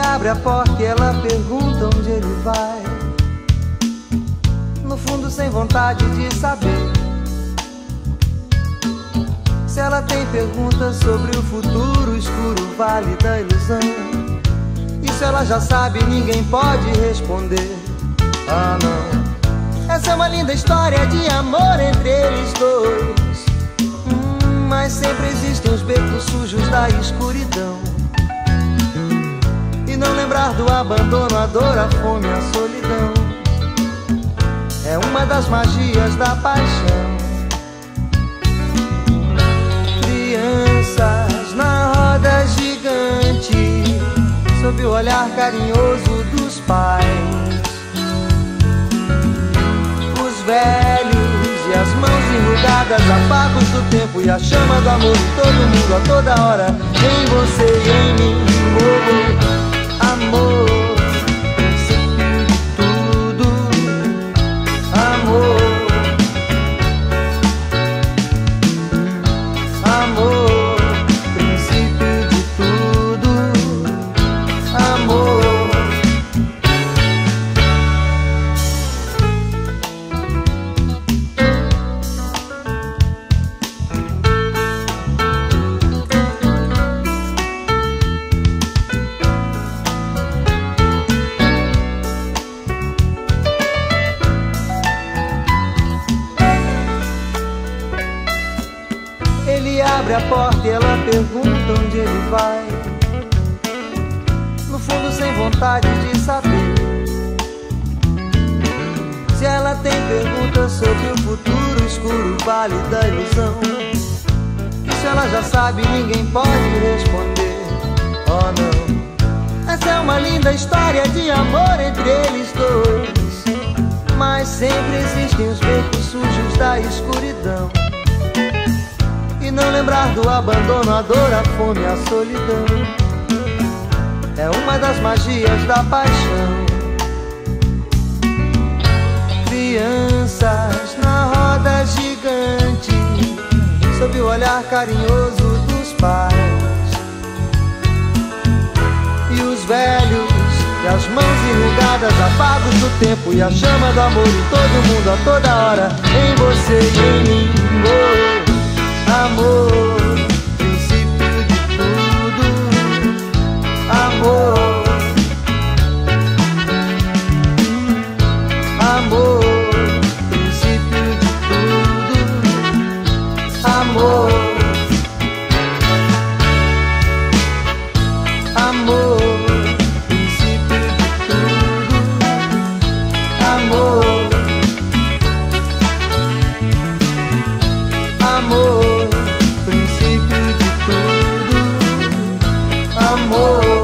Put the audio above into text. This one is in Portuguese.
abre a porta e ela pergunta onde ele vai, no fundo sem vontade de saber. Se ela tem perguntas sobre o futuro, escuro vale da ilusão, isso ela já sabe, ninguém pode responder. Ah não, essa é uma linda história de amor entre eles dois, mas sempre existem os becos sujos da escuridão. E não lembrar do abandono, a dor, a fome, a solidão é uma das magias da paixão. Crianças na roda gigante, sob o olhar carinhoso dos pais, os velhos e as mãos enrugadas, apagos do tempo e a chama do amor em todo mundo, a toda hora, em você e em mim. Oh, amor, princípio de tudo, amor, amor, princípio de tudo, amor. Ele abre a porta e ela pergunta onde ele vai, no fundo sem vontade de saber. Se ela tem perguntas sobre o futuro, escuro vale da ilusão, isso ela já sabe, ninguém pode responder. Oh não, essa é uma linda história de amor entre eles dois, mas sempre existem os becos sujos da escuridão. E não lembrar do abandono, a dor, a fome, a solidão é uma das magias da paixão. Crianças na roda gigante, sob o olhar carinhoso dos pais, e os velhos e as mãos enrugadas, apagos do tempo e a chama do amor em todo mundo, a toda hora, em você e em mim. Oh, amor, princípio de tudo, amor, amor, princípio de tudo, amor, amor, princípio de tudo, amor, amor, princípio de tudo, amor.